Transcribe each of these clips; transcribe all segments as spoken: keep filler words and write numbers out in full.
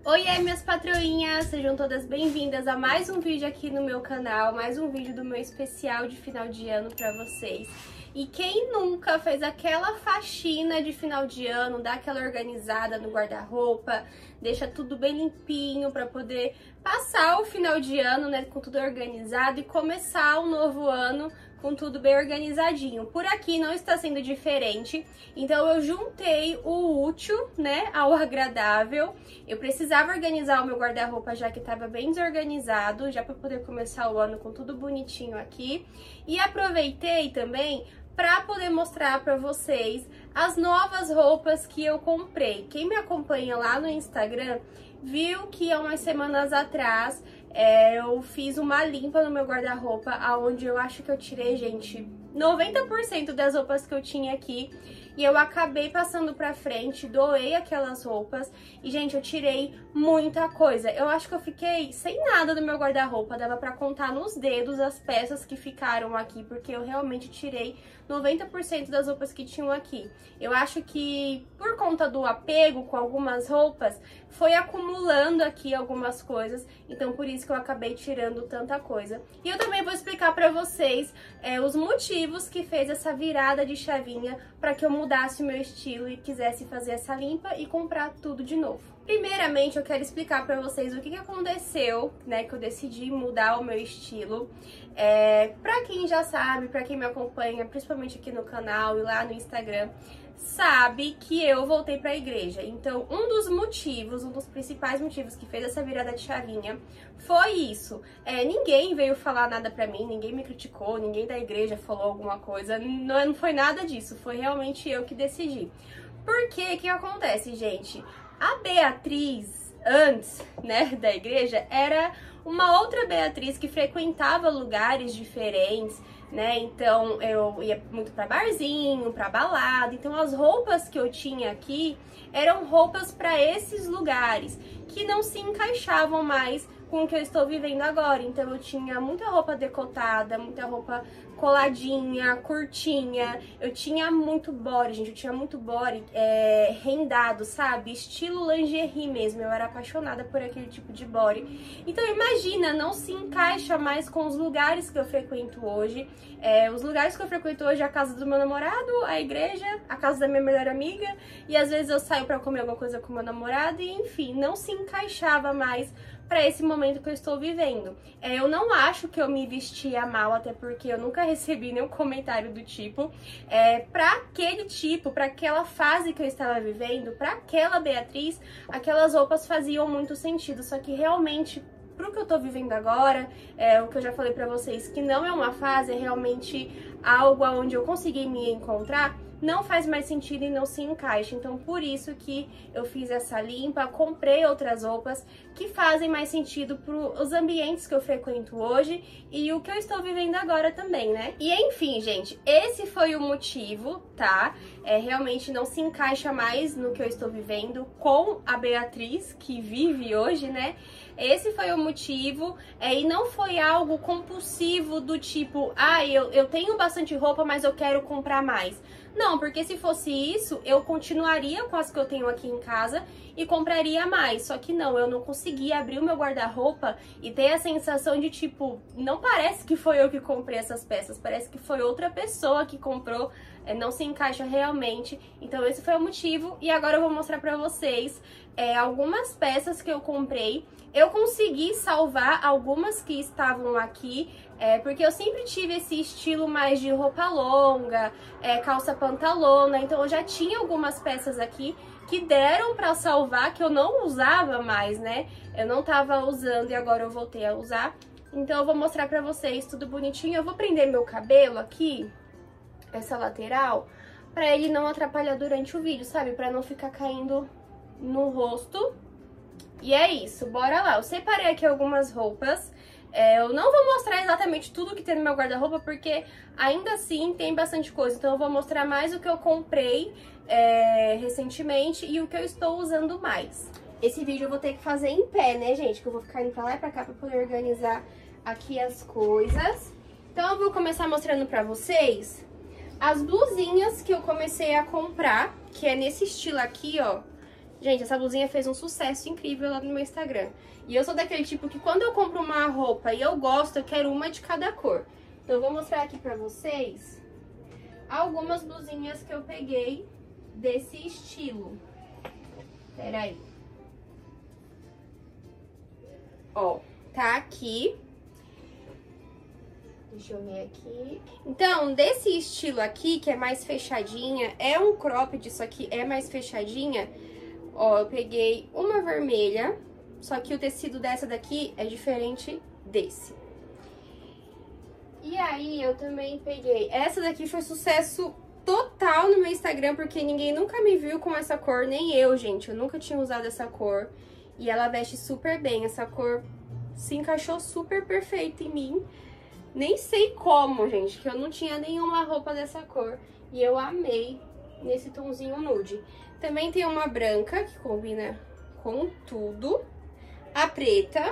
Oiê, minhas patroinhas! Sejam todas bem-vindas a mais um vídeo aqui no meu canal, mais um vídeo do meu especial de final de ano pra vocês. E quem nunca fez aquela faxina de final de ano, dá aquela organizada no guarda-roupa, deixa tudo bem limpinho pra poder passar o final de ano, né, com tudo organizado e começar o novo ano com tudo bem organizadinho. Por aqui não está sendo diferente, então eu juntei o útil, né, ao agradável. Eu precisava organizar o meu guarda-roupa já que estava bem desorganizado, já para poder começar o ano com tudo bonitinho aqui. E aproveitei também para poder mostrar para vocês as novas roupas que eu comprei. Quem me acompanha lá no Instagram viu que há umas semanas atrás é, eu fiz uma limpa no meu guarda-roupa, aonde eu acho que eu tirei, gente, noventa por cento das roupas que eu tinha aqui. E eu acabei passando pra frente, doei aquelas roupas e, gente, eu tirei muita coisa. Eu acho que eu fiquei sem nada do meu guarda-roupa, dava pra contar nos dedos as peças que ficaram aqui, porque eu realmente tirei noventa por cento das roupas que tinham aqui. Eu acho que por conta do apego com algumas roupas, foi acumulando aqui algumas coisas, então por isso que eu acabei tirando tanta coisa. E eu também vou explicar pra vocês é, os motivos que fez essa virada de chavinha pra que eu mudasse o meu estilo e quisesse fazer essa limpa e comprar tudo de novo. Primeiramente, eu quero explicar pra vocês o que, que aconteceu, né, que eu decidi mudar o meu estilo. É, pra quem já sabe, pra quem me acompanha, principalmente aqui no canal e lá no Instagram, sabe que eu voltei pra igreja. Então, um dos motivos, um dos principais motivos que fez essa virada de chavinha foi isso. É, ninguém veio falar nada pra mim, ninguém me criticou, ninguém da igreja falou alguma coisa, não, não foi nada disso, foi realmente eu que decidi. Por que que acontece, gente? A Beatriz, antes, né, da igreja, era uma outra Beatriz que frequentava lugares diferentes, né? Então eu ia muito pra barzinho, pra balada. Então as roupas que eu tinha aqui eram roupas pra esses lugares que não se encaixavam mais com o que eu estou vivendo agora. Então eu tinha muita roupa decotada, muita roupa coladinha, curtinha. Eu tinha muito body, gente, eu tinha muito body é, rendado, sabe? Estilo lingerie mesmo, eu era apaixonada por aquele tipo de body. Então imagina, não se encaixa mais com os lugares que eu frequento hoje. É, os lugares que eu frequento hoje é a casa do meu namorado, a igreja, a casa da minha melhor amiga. E às vezes eu saio pra comer alguma coisa com meu namorado e enfim, não se encaixava mais para esse momento que eu estou vivendo. É, eu não acho que eu me vestia mal, até porque eu nunca recebi nenhum comentário do tipo. É, para aquele tipo, para aquela fase que eu estava vivendo, para aquela Beatriz, aquelas roupas faziam muito sentido, só que realmente pro que eu tô vivendo agora, é, o que eu já falei pra vocês, que não é uma fase, é realmente algo onde eu consegui me encontrar, não faz mais sentido e não se encaixa. Então, por isso que eu fiz essa limpa, comprei outras roupas que fazem mais sentido para os ambientes que eu frequento hoje e o que eu estou vivendo agora também, né? E enfim, gente, esse foi o motivo, tá? É, realmente não se encaixa mais no que eu estou vivendo com a Beatriz, que vive hoje, né? Esse foi o motivo, é, e não foi algo compulsivo do tipo, ah, eu, eu tenho bastante roupa, mas eu quero comprar mais. Não, porque se fosse isso, eu continuaria com as que eu tenho aqui em casa e compraria mais. Só que não, eu não consegui abrir o meu guarda-roupa e ter a sensação de tipo, não parece que foi eu que comprei essas peças, parece que foi outra pessoa que comprou, é, não se encaixa realmente. Então esse foi o motivo e agora eu vou mostrar pra vocês é, algumas peças que eu comprei. Eu consegui salvar algumas que estavam aqui, é, porque eu sempre tive esse estilo mais de roupa longa, é, calça pantalona, então eu já tinha algumas peças aqui que deram pra salvar, que eu não usava mais, né? Eu não tava usando e agora eu voltei a usar. Então eu vou mostrar pra vocês tudo bonitinho. Eu vou prender meu cabelo aqui, essa lateral, pra ele não atrapalhar durante o vídeo, sabe? Pra não ficar caindo no rosto. E é isso, bora lá. Eu separei aqui algumas roupas. É, eu não vou mostrar exatamente tudo que tem no meu guarda-roupa, porque ainda assim tem bastante coisa. Então eu vou mostrar mais o que eu comprei é, recentemente e o que eu estou usando mais. Esse vídeo eu vou ter que fazer em pé, né, gente? Que eu vou ficar indo pra lá e pra cá pra poder organizar aqui as coisas. Então eu vou começar mostrando pra vocês as blusinhas que eu comecei a comprar, que é nesse estilo aqui, ó. Gente, essa blusinha fez um sucesso incrível lá no meu Instagram. E eu sou daquele tipo que quando eu compro uma roupa e eu gosto, eu quero uma de cada cor. Então eu vou mostrar aqui pra vocês algumas blusinhas que eu peguei desse estilo. Pera aí. Ó, tá aqui. Deixa eu ver aqui. Então, desse estilo aqui, que é mais fechadinha, é um cropped, isso aqui é mais fechadinha. Ó, eu peguei uma vermelha, só que o tecido dessa daqui é diferente desse. E aí, eu também peguei... Essa daqui foi sucesso total no meu Instagram, porque ninguém nunca me viu com essa cor, nem eu, gente. Eu nunca tinha usado essa cor. E ela veste super bem, essa cor se encaixou super perfeito em mim. Nem sei como, gente, que eu não tinha nenhuma roupa dessa cor. E eu amei nesse tomzinho nude. Também tem uma branca, que combina com tudo. A preta.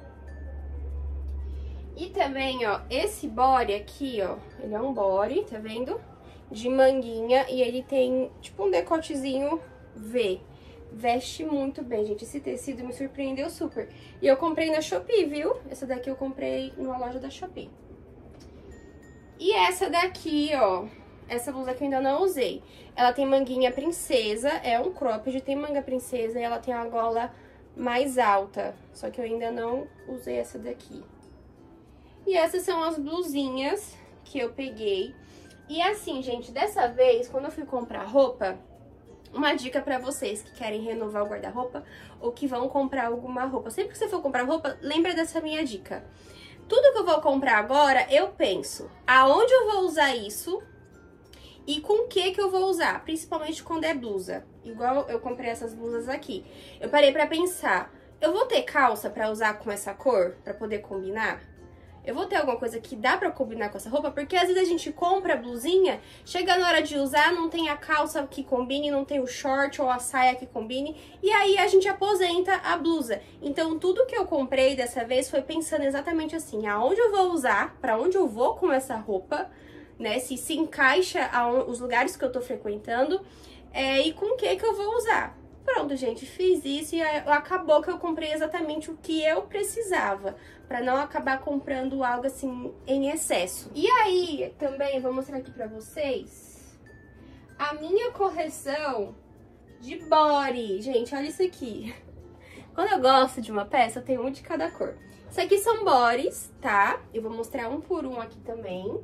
E também, ó, esse body aqui, ó, ele é um body, tá vendo? De manguinha, e ele tem, tipo, um decotezinho V. Veste muito bem, gente. Esse tecido me surpreendeu super. E eu comprei na Shopee, viu? Essa daqui eu comprei numa loja da Shopee. E essa daqui, ó, essa blusa que eu ainda não usei. Ela tem manguinha princesa, é um cropped, tem manga princesa e ela tem a gola mais alta. Só que eu ainda não usei essa daqui. E essas são as blusinhas que eu peguei. E assim, gente, dessa vez, quando eu fui comprar roupa, uma dica pra vocês que querem renovar o guarda-roupa ou que vão comprar alguma roupa. Sempre que você for comprar roupa, lembra dessa minha dica. Tudo que eu vou comprar agora, eu penso aonde eu vou usar isso e com o que que eu vou usar, principalmente quando é blusa. Igual eu comprei essas blusas aqui. Eu parei pra pensar, eu vou ter calça pra usar com essa cor, pra poder combinar? Eu vou ter alguma coisa que dá pra combinar com essa roupa? Porque às vezes a gente compra a blusinha, chega na hora de usar, não tem a calça que combine, não tem o short ou a saia que combine, e aí a gente aposenta a blusa. Então tudo que eu comprei dessa vez foi pensando exatamente assim, aonde eu vou usar, pra onde eu vou com essa roupa, né, se se encaixa aos lugares que eu tô frequentando, é, e com o que que eu vou usar. Pronto, gente, fiz isso e acabou que eu comprei exatamente o que eu precisava, pra não acabar comprando algo assim em excesso. E aí, também vou mostrar aqui pra vocês a minha correção de body. Gente, olha isso aqui. Quando eu gosto de uma peça, eu tenho um de cada cor. Isso aqui são bodies, tá? Eu vou mostrar um por um aqui também.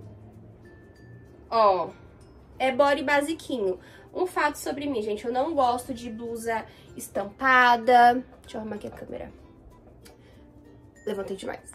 Ó, é body basiquinho. Um fato sobre mim, gente, eu não gosto de blusa estampada. Deixa eu arrumar aqui a câmera. Levantei demais.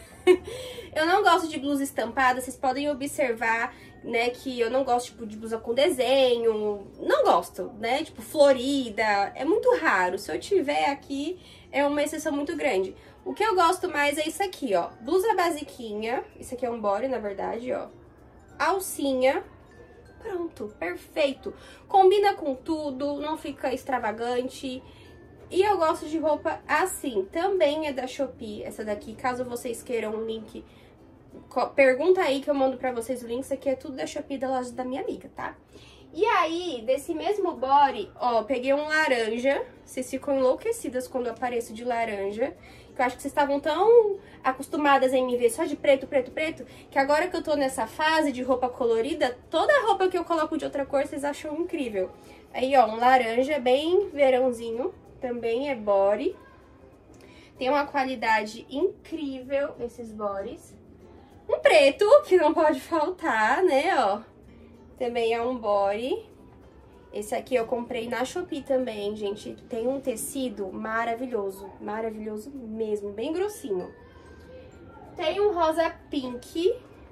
Eu não gosto de blusa estampada, vocês podem observar, né, que eu não gosto, tipo, de blusa com desenho. Não gosto, né, tipo, florida. É muito raro. Se eu tiver aqui, é uma exceção muito grande. O que eu gosto mais é isso aqui, ó. Blusa basiquinha. Isso aqui é um body, na verdade, ó. Alcinha. Pronto, perfeito. Combina com tudo, não fica extravagante. E eu gosto de roupa assim. Também é da Shopee, essa daqui. Caso vocês queiram um link, pergunta aí que eu mando pra vocês o link. Isso aqui é tudo da Shopee, da loja da minha amiga, tá? E aí, desse mesmo body, ó, peguei um laranja. Vocês ficam enlouquecidas quando eu apareço de laranja. Que eu acho que vocês estavam tão acostumadas em me ver só de preto, preto, preto, que agora que eu tô nessa fase de roupa colorida, toda roupa que eu coloco de outra cor, vocês acham incrível. Aí, ó, um laranja bem verãozinho, também é body. Tem uma qualidade incrível esses bodies. Um preto, que não pode faltar, né, ó. Também é um body. Esse aqui eu comprei na Shopee também, gente. Tem um tecido maravilhoso. Maravilhoso mesmo, bem grossinho. Tem um rosa pink.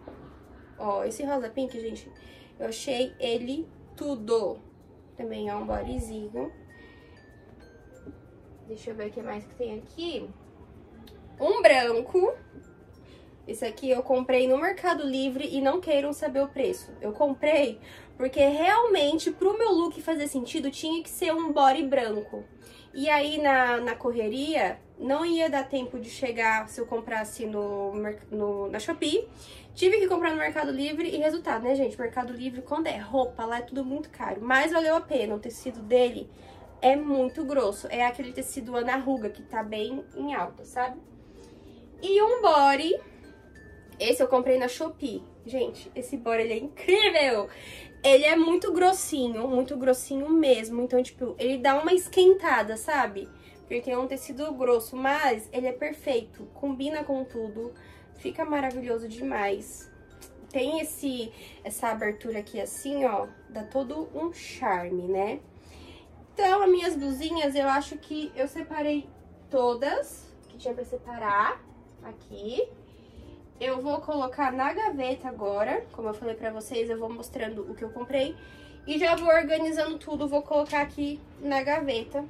Ó, esse rosa pink, gente, eu achei ele tudo. Também é um bodyzinho. Deixa eu ver o que mais que tem aqui. Um branco. Esse aqui eu comprei no Mercado Livre e não queiram saber o preço. Eu comprei porque realmente pro meu look fazer sentido tinha que ser um body branco. E aí na, na correria não ia dar tempo de chegar se eu comprasse no, no, na Shopee. Tive que comprar no Mercado Livre e resultado, né, gente? Mercado Livre, quando é roupa, lá é tudo muito caro. Mas valeu a pena, o tecido dele é muito grosso. É aquele tecido Ana Ruga, que tá bem em alta, sabe? E um body, esse eu comprei na Shopee. Gente, esse body, ele é incrível! Ele é muito grossinho, muito grossinho mesmo. Então, tipo, ele dá uma esquentada, sabe? Porque tem um tecido grosso, mas ele é perfeito. Combina com tudo. Fica maravilhoso demais. Tem esse, essa abertura aqui assim, ó. Dá todo um charme, né? Então, as minhas blusinhas, eu acho que eu separei todas que tinha pra separar aqui. Eu vou colocar na gaveta agora, como eu falei pra vocês, eu vou mostrando o que eu comprei. E já vou organizando tudo, vou colocar aqui na gaveta.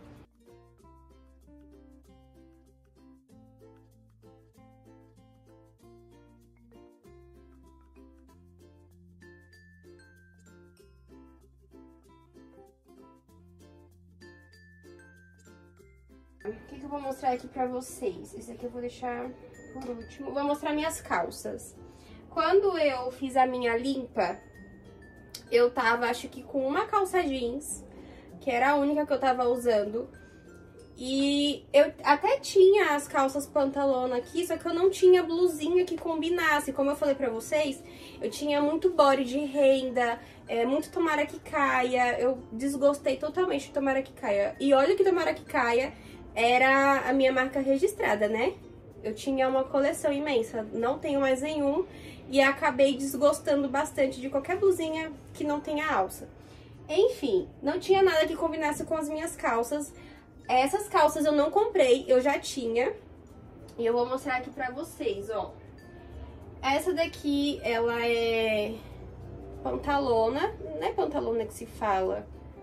O que que eu vou mostrar aqui pra vocês? Esse aqui eu vou deixar por último. Vou mostrar minhas calças. Quando eu fiz a minha limpa, eu tava, acho que com uma calça jeans, que era a única que eu tava usando. E eu até tinha as calças pantalona aqui, só que eu não tinha blusinha que combinasse. Como eu falei pra vocês, eu tinha muito body de renda, é, muito tomara que caia. Eu desgostei totalmente de tomara que caia. E olha que tomara que caia era a minha marca registrada, né? Eu tinha uma coleção imensa, não tenho mais nenhum. E acabei desgostando bastante de qualquer blusinha que não tenha alça. Enfim, não tinha nada que combinasse com as minhas calças. Essas calças eu não comprei, eu já tinha. E eu vou mostrar aqui pra vocês, ó. Essa daqui, ela é pantalona. Não é pantalona que se fala.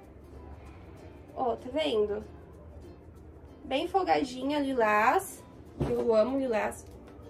Ó, tá vendo? Bem folgadinha, lilás. Eu amo lilás.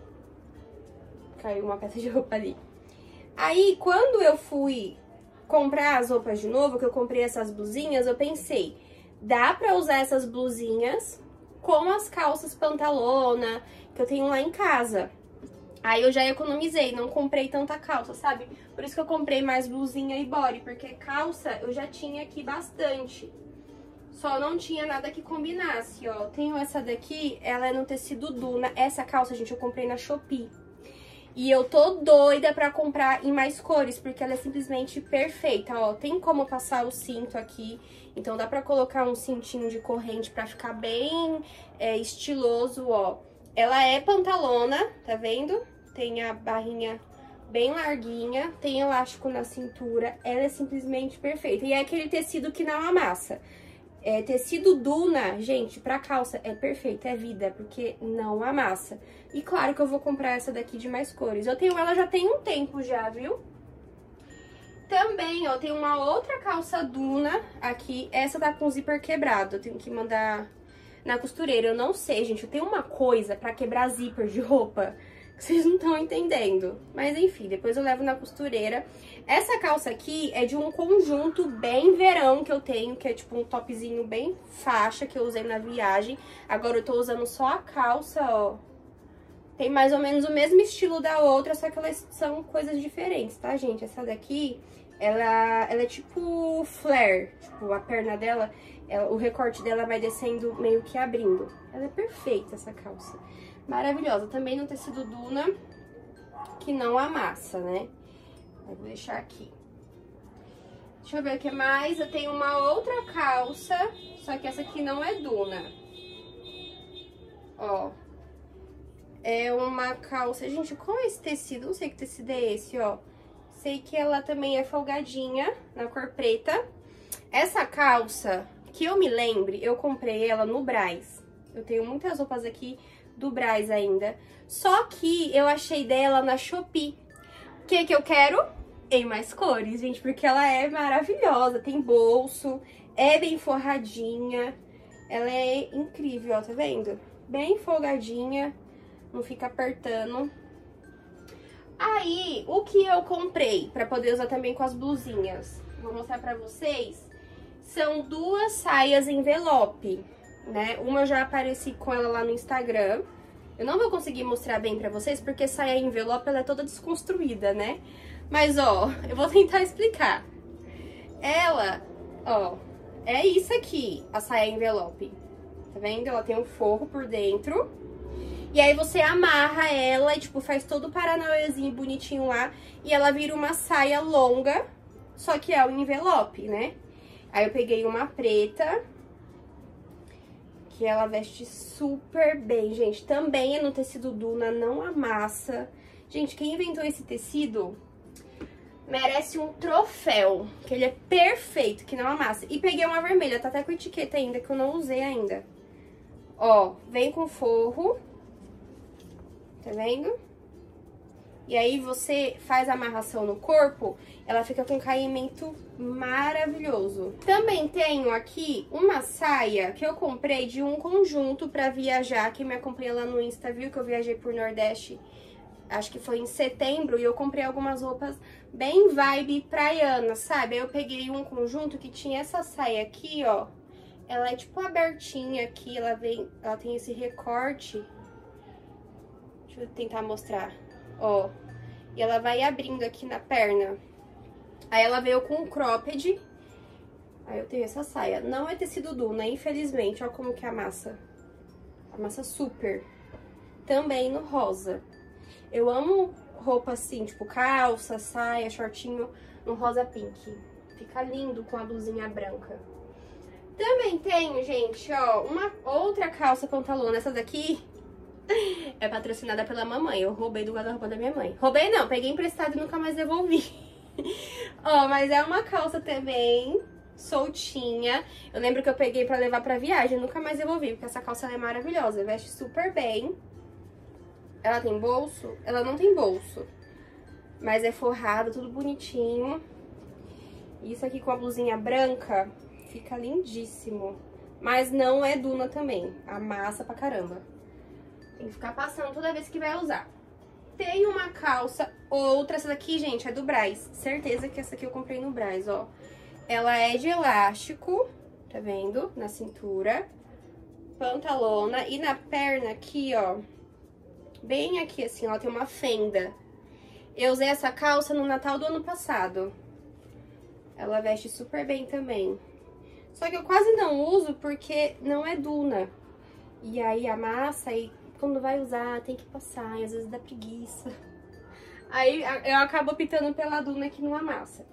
Caiu uma peça de roupa ali. Aí, quando eu fui comprar as roupas de novo, que eu comprei essas blusinhas, eu pensei, dá pra usar essas blusinhas com as calças pantalona que eu tenho lá em casa. Aí eu já economizei, não comprei tanta calça, sabe? Por isso que eu comprei mais blusinha e body, porque calça eu já tinha aqui bastante. Só não tinha nada que combinasse, ó. Tenho essa daqui, ela é no tecido Duna. Essa calça, gente, eu comprei na Shopee. E eu tô doida pra comprar em mais cores, porque ela é simplesmente perfeita, ó. Tem como passar o cinto aqui, então dá pra colocar um cintinho de corrente pra ficar bem é, estiloso, ó. Ela é pantalona, tá vendo? Tem a barrinha bem larguinha, tem elástico na cintura, ela é simplesmente perfeita. E é aquele tecido que não amassa. É, tecido Duna, gente, pra calça é perfeito, é vida, porque não amassa. E claro que eu vou comprar essa daqui de mais cores. Eu tenho ela já tem um tempo já, viu? Também, ó, tem uma outra calça Duna aqui. Essa tá com zíper quebrado, eu tenho que mandar na costureira. Eu não sei, gente, eu tenho uma coisa pra quebrar zíper de roupa que vocês não estão entendendo. Mas enfim, depois eu levo na costureira. Essa calça aqui é de um conjunto bem verão que eu tenho, que é tipo um topzinho bem faixa que eu usei na viagem. Agora eu tô usando só a calça, ó. Tem mais ou menos o mesmo estilo da outra, só que elas são coisas diferentes, tá, gente? Essa daqui, ela, ela é tipo flare, tipo a perna dela, ela, o recorte dela vai descendo meio que abrindo. Ela é perfeita, essa calça. Maravilhosa. Também no tecido Duna, que não amassa, né? Eu vou deixar aqui. Deixa eu ver o que mais. Eu tenho uma outra calça, só que essa aqui não é Duna. Ó. É uma calça... Gente, qual é esse tecido? Não sei que tecido é esse, ó. Sei que ela também é folgadinha, na cor preta. Essa calça, que eu me lembre, eu comprei ela no Brás. Eu tenho muitas roupas aqui do Brás ainda. Só que eu achei dela na Shopee. O que que eu quero? Em mais cores, gente, porque ela é maravilhosa. Tem bolso, é bem forradinha. Ela é incrível, ó, tá vendo? Bem folgadinha, não fica apertando. Aí, o que eu comprei pra poder usar também com as blusinhas, vou mostrar pra vocês, são duas saias envelope, né? Uma eu já apareci com ela lá no Instagram. Eu não vou conseguir mostrar bem pra vocês, porque saia envelope, ela é toda desconstruída, né? Mas, ó, eu vou tentar explicar. Ela, ó, é isso aqui, a saia envelope. Tá vendo? Ela tem um forro por dentro. E aí você amarra ela e, tipo, faz todo o paranauêzinho bonitinho lá. E ela vira uma saia longa, só que é o envelope, né? Aí eu peguei uma preta, que ela veste super bem, gente. Também é no tecido Duna, não amassa. Gente, quem inventou esse tecido merece um troféu, que ele é perfeito, que não amassa. E peguei uma vermelha, tá até com etiqueta ainda, que eu não usei ainda. Ó, vem com forro, tá vendo? E aí você faz a amarração no corpo, ela fica com um caimento maravilhoso. Também tenho aqui uma saia que eu comprei de um conjunto pra viajar. Quem me acompanha lá no Insta viu que eu viajei por Nordeste, acho que foi em setembro, e eu comprei algumas roupas bem vibe praiana, sabe? Aí eu peguei um conjunto que tinha essa saia aqui, ó. Ela é tipo abertinha aqui, ela vem, ela tem esse recorte. Deixa eu tentar mostrar, ó. E ela vai abrindo aqui na perna. Aí ela veio com um cropped. Aí eu tenho essa saia. Não é tecido Duna, infelizmente. Ó como que amassa. Amassa super. Também no rosa. Eu amo roupa assim, tipo calça, saia, shortinho no rosa pink. Fica lindo com a blusinha branca. Também tenho, gente, ó, uma outra calça pantalona. Essa daqui é patrocinada pela mamãe. Eu roubei do guarda-roupa da minha mãe. Roubei não, peguei emprestado e nunca mais devolvi. Ó, mas é uma calça também, soltinha. Eu lembro que eu peguei pra levar pra viagem, nunca mais devolvi, porque essa calça é maravilhosa, veste super bem. Ela tem bolso? Ela não tem bolso, mas é forrado, tudo bonitinho. Isso aqui com a blusinha branca fica lindíssimo. Mas não é Duna também, amassa pra caramba. Tem que ficar passando toda vez que vai usar. Tem uma calça, outra, essa daqui, gente, é do Brás. Certeza que essa aqui eu comprei no Brás, ó. Ela é de elástico, tá vendo? Na cintura. Pantalona. E na perna aqui, ó. Bem aqui, assim, ó, tem uma fenda. Eu usei essa calça no Natal do ano passado. Ela veste super bem também. Só que eu quase não uso porque não é Duna. E aí amassa e quando vai usar tem que passar, e às vezes dá preguiça. Aí eu acabo optando pela Duna que não amassa.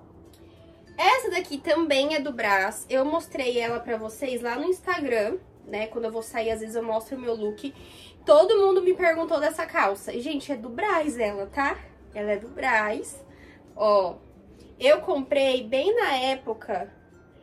Essa daqui também é do Brás. Eu mostrei ela pra vocês lá no Instagram, né? Quando eu vou sair, às vezes eu mostro o meu look. Todo mundo me perguntou dessa calça. E, gente, é do Brás ela, tá? Ela é do Brás. Ó, eu comprei bem na época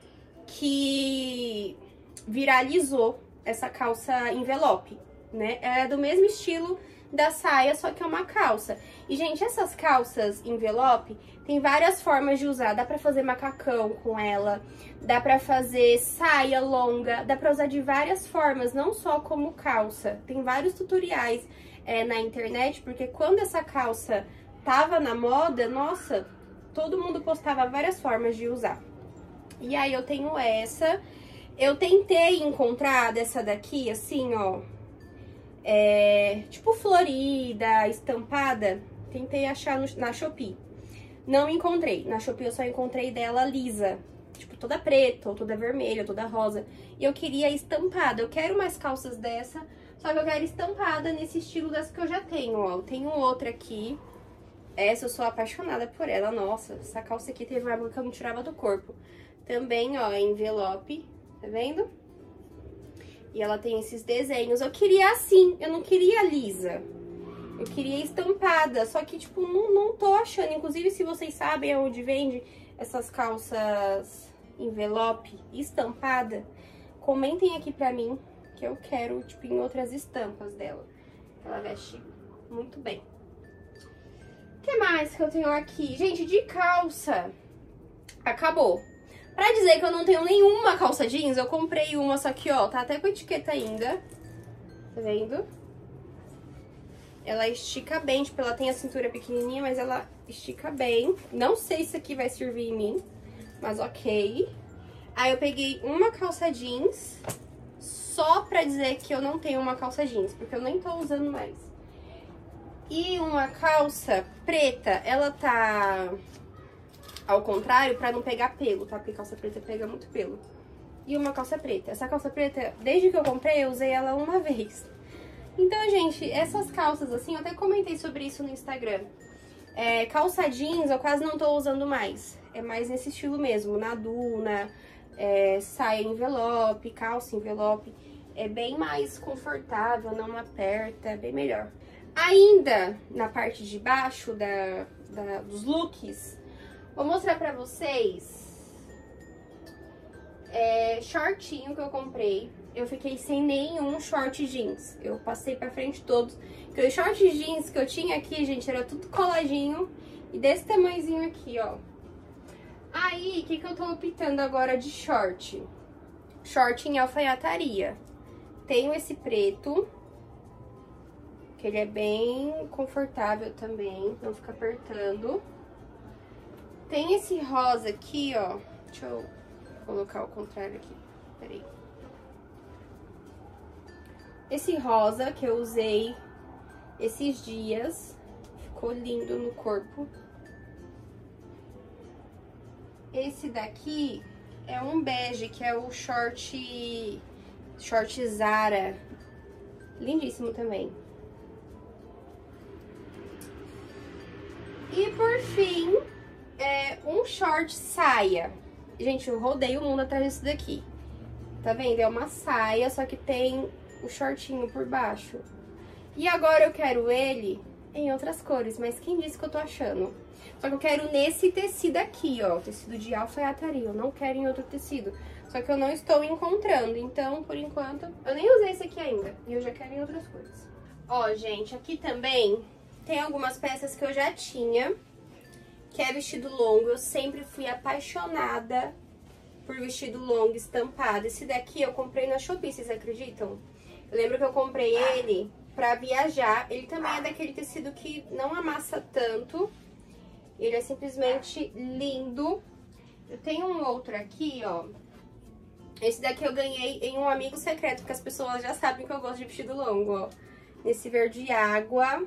que viralizou essa calça envelope, né? Ela é do mesmo estilo da saia, só que é uma calça. E, gente, essas calças envelope tem várias formas de usar. Dá pra fazer macacão com ela, dá pra fazer saia longa, dá pra usar de várias formas, não só como calça. Tem vários tutoriais é, na internet, porque quando essa calça tava na moda, nossa, todo mundo postava várias formas de usar. E aí eu tenho essa. Eu tentei encontrar dessa daqui, assim, ó, é, tipo florida, estampada. Tentei achar no, na Shopee. Não encontrei. Na Shopee eu só encontrei dela lisa. Tipo, toda preta, ou toda vermelha, ou toda rosa. E eu queria estampada. Eu quero mais calças dessa, só que eu quero estampada nesse estilo dessa que eu já tenho, ó. Eu tenho outra aqui. Essa eu sou apaixonada por ela. Nossa, essa calça aqui teve uma época que eu não tirava do corpo. Também, ó, é envelope. Tá vendo? E ela tem esses desenhos. Eu queria assim, eu não queria lisa. Eu queria estampada, só que, tipo, não, não tô achando. Inclusive, se vocês sabem onde vende essas calças envelope estampada, comentem aqui pra mim, que eu quero, tipo, em outras estampas dela. Ela veste muito bem. O que mais que eu tenho aqui? Gente, de calça, acabou. Pra dizer que eu não tenho nenhuma calça jeans, eu comprei uma, só que, ó, tá até com etiqueta ainda. Tá vendo? Ela estica bem, tipo, ela tem a cintura pequenininha, mas ela estica bem. Não sei se aqui vai servir em mim, mas ok. Aí eu peguei uma calça jeans, só pra dizer que eu não tenho uma calça jeans, porque eu nem tô usando mais. E uma calça preta, ela tá ao contrário, pra não pegar pelo, tá? Porque calça preta pega muito pelo. e uma calça preta. Essa calça preta, desde que eu comprei, eu usei ela uma vez. Então, gente, essas calças assim, eu até comentei sobre isso no Instagram. É, calça jeans eu quase não tô usando mais. É mais nesse estilo mesmo, na duna, é, saia envelope, calça envelope. É bem mais confortável, não aperta, é bem melhor. Ainda na parte de baixo da, da, dos looks, vou mostrar pra vocês é, shortinho que eu comprei. Eu fiquei sem nenhum short jeans. Eu passei pra frente todos. Porque os short jeans que eu tinha aqui, gente, era tudo coladinho. E desse tamanhozinho aqui, ó. Aí, o que que eu tô optando agora de short? Short em alfaiataria. Tenho esse preto, que ele é bem confortável também, não fica apertando. Tem esse rosa aqui, ó. Deixa eu colocar o contrário aqui. Peraí. Esse rosa que eu usei esses dias, ficou lindo no corpo. Esse daqui é um bege, que é o short, short Zara. Lindíssimo também. E por fim, é um short saia. Gente, eu rodei o mundo atrás disso daqui. Tá vendo? É uma saia, só que tem o shortinho por baixo. E agora eu quero ele em outras cores, mas quem disse que eu tô achando? Só que eu quero nesse tecido aqui, ó, tecido de alfaiataria, eu não quero em outro tecido. Só que eu não estou encontrando, então, por enquanto, eu nem usei esse aqui ainda, e eu já quero em outras cores. Ó, gente, aqui também tem algumas peças que eu já tinha, que é vestido longo. Eu sempre fui apaixonada por vestido longo estampado. Esse daqui eu comprei na Shopee, vocês acreditam? Eu lembro que eu comprei ele pra viajar. Ele também é daquele tecido que não amassa tanto. Ele é simplesmente lindo. Eu tenho um outro aqui, ó. Esse daqui eu ganhei em um amigo secreto, porque as pessoas já sabem que eu gosto de vestido longo, ó. Nesse verde água.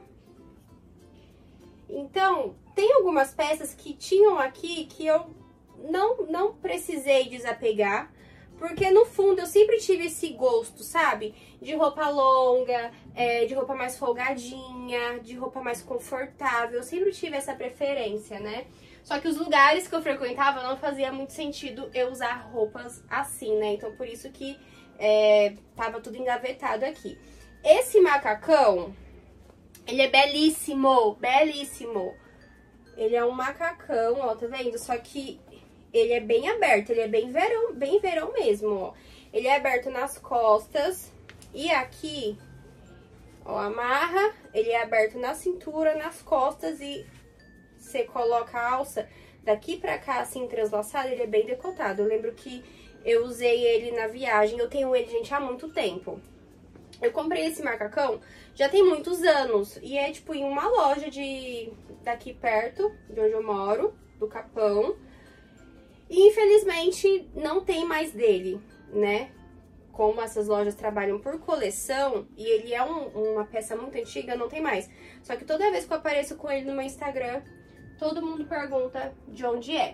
Então, tem algumas peças que tinham aqui que eu não, não precisei desapegar. Porque, no fundo, eu sempre tive esse gosto, sabe? De roupa longa, é, de roupa mais folgadinha, de roupa mais confortável. Eu sempre tive essa preferência, né? Só que os lugares que eu frequentava não fazia muito sentido eu usar roupas assim, né? Então, por isso que é, tava tudo engavetado aqui. Esse macacão, ele é belíssimo, belíssimo. Ele é um macacão, ó, tá vendo? Só que ele é bem aberto, ele é bem verão, bem verão mesmo, ó. Ele é aberto nas costas e aqui, ó, amarra. Ele é aberto na cintura, nas costas e você coloca a alça daqui pra cá, assim, translaçado, ele é bem decotado. Eu lembro que eu usei ele na viagem, eu tenho ele, gente, há muito tempo. Eu comprei esse macacão já tem muitos anos e é, tipo, em uma loja de daqui perto, de onde eu moro, do Capão. E, infelizmente, não tem mais dele, né? Como essas lojas trabalham por coleção e ele é um, uma peça muito antiga, não tem mais. Só que toda vez que eu apareço com ele no meu Instagram, todo mundo pergunta de onde é.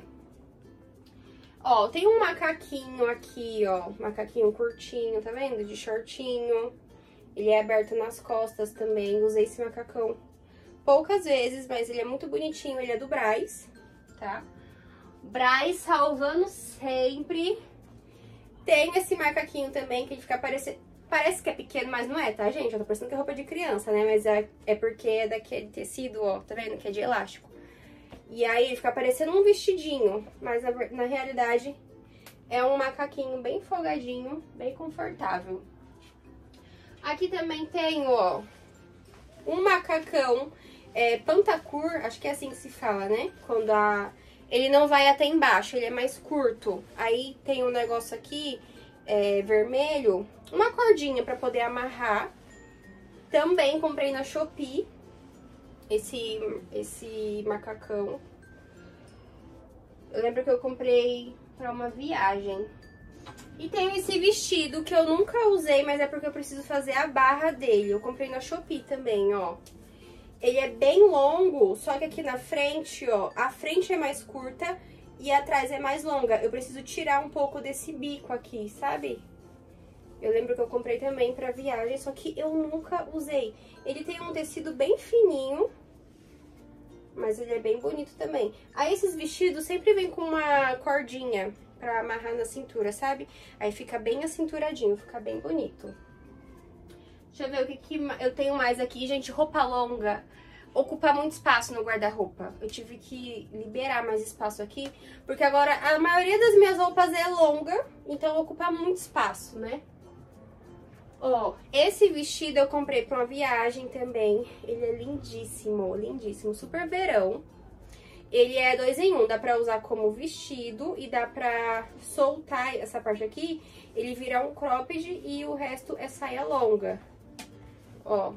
Ó, tem um macaquinho aqui, ó, macaquinho curtinho, tá vendo? De shortinho. Ele é aberto nas costas também, usei esse macacão poucas vezes, mas ele é muito bonitinho, ele é do Brás, tá? Brás salvando sempre. Tem esse macaquinho também, que ele fica parecendo... Parece que é pequeno, mas não é, tá, gente? Eu tô parecendo que é roupa de criança, né? Mas é, é porque é daquele tecido, ó, tá vendo? Que é de elástico. E aí ele fica parecendo um vestidinho, mas na, na realidade é um macaquinho bem folgadinho, bem confortável. Aqui também tem, ó, um macacão é, pantacur, acho que é assim que se fala, né? Quando a... Ele não vai até embaixo, ele é mais curto. Aí tem um negócio aqui, é, vermelho, uma cordinha pra poder amarrar. Também comprei na Shopee esse, esse macacão. Eu lembro que eu comprei pra uma viagem. E tem esse vestido que eu nunca usei, mas é porque eu preciso fazer a barra dele. Eu comprei na Shopee também, ó. Ele é bem longo, só que aqui na frente, ó, a frente é mais curta e atrás é mais longa. Eu preciso tirar um pouco desse bico aqui, sabe? Eu lembro que eu comprei também pra viagem, só que eu nunca usei. Ele tem um tecido bem fininho, mas ele é bem bonito também. Aí esses vestidos sempre vem com uma cordinha pra amarrar na cintura, sabe? Aí fica bem acinturadinho, fica bem bonito. Deixa eu ver o que, que eu tenho mais aqui. Gente, roupa longa ocupa muito espaço no guarda-roupa. Eu tive que liberar mais espaço aqui, porque agora a maioria das minhas roupas é longa, então ocupa muito espaço, né? Ó, esse vestido eu comprei pra uma viagem também. Ele é lindíssimo, lindíssimo, super verão. Ele é dois em um, dá pra usar como vestido e dá pra soltar essa parte aqui. Ele vira um cropped e o resto é saia longa. Ó,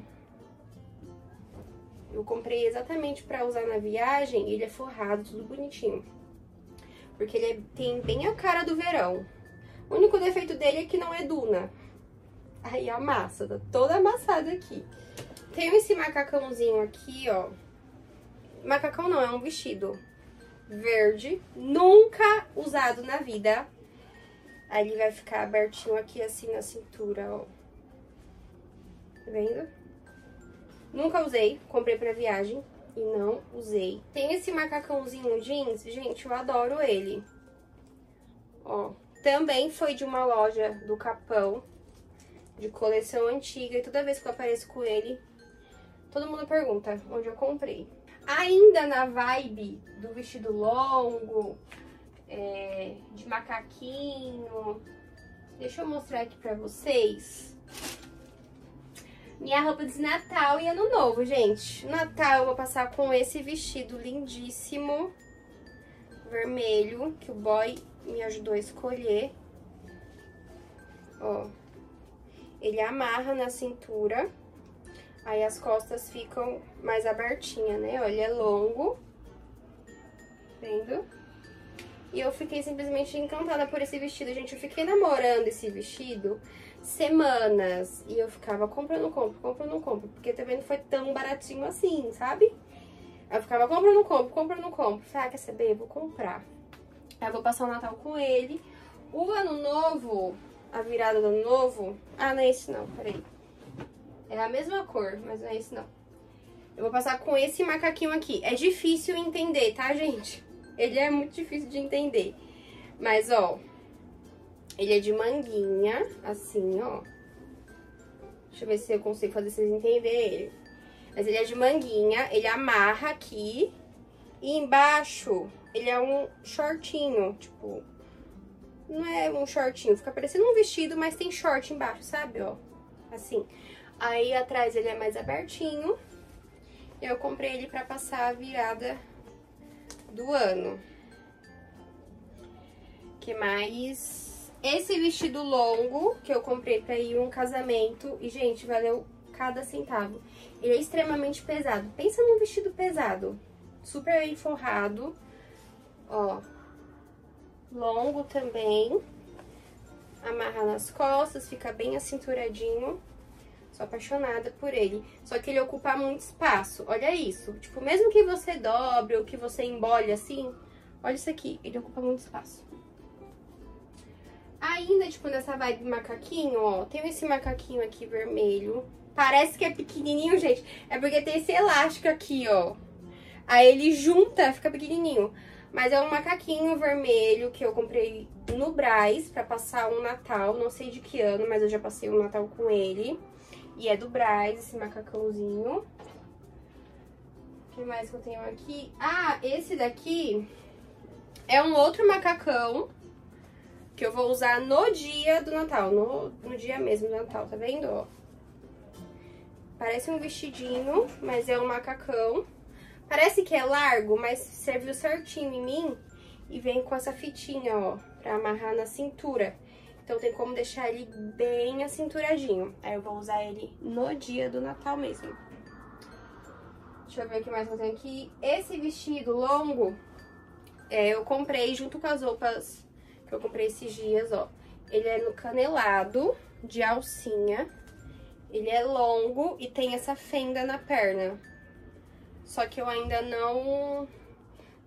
eu comprei exatamente pra usar na viagem. Ele é forrado, tudo bonitinho, porque ele é, tem bem a cara do verão. O único defeito dele é que não é duna. Aí amassa, tá toda amassada aqui. Tem esse macacãozinho aqui, ó. Macacão não, é um vestido verde, nunca usado na vida. Aí ele vai ficar abertinho aqui assim na cintura, ó. Tá vendo? Nunca usei, comprei pra viagem e não usei. Tem esse macacãozinho jeans, gente, eu adoro ele. Ó, também foi de uma loja do Capão, de coleção antiga, e toda vez que eu apareço com ele, todo mundo pergunta onde eu comprei. Ainda na vibe do vestido longo, é, de macaquinho, deixa eu mostrar aqui pra vocês minha roupa de Natal e Ano Novo, gente. Natal eu vou passar com esse vestido lindíssimo, vermelho, que o boy me ajudou a escolher. Ó, ele amarra na cintura, aí as costas ficam mais abertinhas, né? Ó, ele é longo, vendo? E eu fiquei simplesmente encantada por esse vestido, gente. Eu fiquei namorando esse vestido semanas e eu ficava comprando, compro, comprando, compro, porque também não foi tão baratinho assim, sabe? Eu ficava comprando, compro, comprando, compro. Falei, ah, quer saber? Eu vou comprar. Aí eu vou passar o Natal com ele. O Ano Novo, a virada do Ano Novo... Ah, não é esse não, peraí. É a mesma cor, mas não é esse não. Eu vou passar com esse macaquinho aqui. É difícil entender, tá, gente? Ele é muito difícil de entender. Mas, ó, ele é de manguinha, assim, ó. Deixa eu ver se eu consigo fazer vocês entenderem ele. Mas ele é de manguinha, ele amarra aqui. E embaixo, ele é um shortinho, tipo... Não é um shortinho, fica parecendo um vestido, mas tem short embaixo, sabe, ó? Assim. Aí atrás ele é mais abertinho. Eu comprei ele pra passar a virada do ano. Que mais? Esse vestido longo que eu comprei pra ir em um casamento. E, gente, valeu cada centavo. Ele é extremamente pesado. Pensa num vestido pesado. Super bem forrado. Ó. Longo também. Amarra nas costas, fica bem acinturadinho. Sou apaixonada por ele. Só que ele ocupa muito espaço. Olha isso. Tipo, mesmo que você dobre ou que você embole assim, olha isso aqui. Ele ocupa muito espaço. Ainda, tipo, nessa vibe macaquinho, ó. Tem esse macaquinho aqui vermelho. Parece que é pequenininho, gente. É porque tem esse elástico aqui, ó. Aí ele junta, fica pequenininho. Mas é um macaquinho vermelho que eu comprei no Brás pra passar um Natal. Não sei de que ano, mas eu já passei um Natal com ele. E é do Brás, esse macacãozinho. O que mais que eu tenho aqui? Ah, esse daqui é um outro macacão que eu vou usar no dia do Natal. No, no dia mesmo do Natal, tá vendo? Ó. Parece um vestidinho, mas é um macacão. Parece que é largo, mas serviu certinho em mim. E vem com essa fitinha, ó, pra amarrar na cintura. Então tem como deixar ele bem acinturadinho. Aí eu vou usar ele no dia do Natal mesmo. Deixa eu ver o que mais eu tenho aqui. Esse vestido longo, é, eu comprei junto com as roupas que eu comprei esses dias, ó. Ele é no canelado, de alcinha. Ele é longo e tem essa fenda na perna. Só que eu ainda não,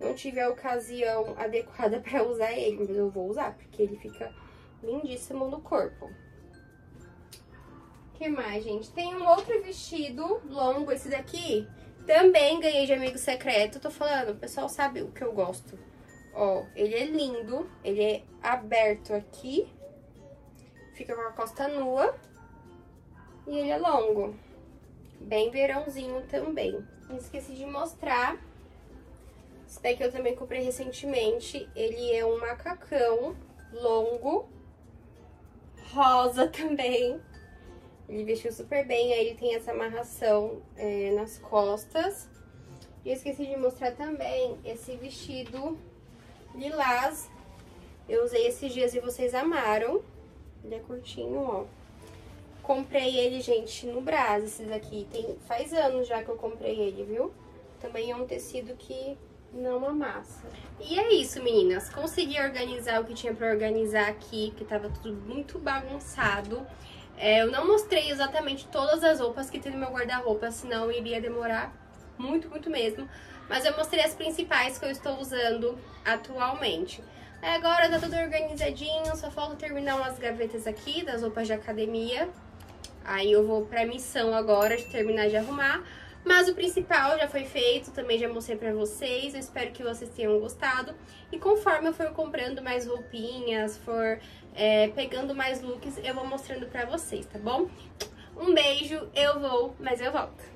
não tive a ocasião adequada pra usar ele, mas eu vou usar, porque ele fica lindíssimo no corpo. O que mais, gente? Tem um outro vestido longo, esse daqui também ganhei de amigo secreto. Tô falando, o pessoal sabe o que eu gosto. Ó, ele é lindo, ele é aberto aqui, fica com a costa nua e ele é longo. Bem verãozinho também. Esqueci de mostrar. Esse daqui eu também comprei recentemente. Ele é um macacão longo, rosa também. Ele vestiu super bem, aí ele tem essa amarração é, nas costas. E eu esqueci de mostrar também esse vestido lilás. Eu usei esses dias e vocês amaram. Ele é curtinho, ó. Comprei ele, gente, no Brás, esse daqui. Tem, faz anos já que eu comprei ele, viu? Também é um tecido que não amassa. E é isso, meninas. Consegui organizar o que tinha pra organizar aqui, porque tava tudo muito bagunçado. É, eu não mostrei exatamente todas as roupas que tem no meu guarda-roupa, senão iria demorar muito, muito mesmo. Mas eu mostrei as principais que eu estou usando atualmente. Agora tá tudo organizadinho, só falta terminar umas gavetas aqui das roupas de academia. Aí eu vou pra missão agora de terminar de arrumar. Mas o principal já foi feito, também já mostrei pra vocês. Eu espero que vocês tenham gostado. E conforme eu for comprando mais roupinhas, for é, pegando mais looks, eu vou mostrando pra vocês, tá bom? Um beijo, eu vou, mas eu volto.